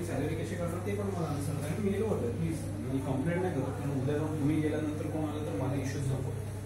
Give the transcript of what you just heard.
Salary कशी करणार ते पण मला सांगा. मी गेलो होतं प्लीज, मी कंप्लेंट नाही करत, कारण उद्या जाऊन तुम्ही गेल्यानंतर कोण आलं तर मला इश्यूज नको.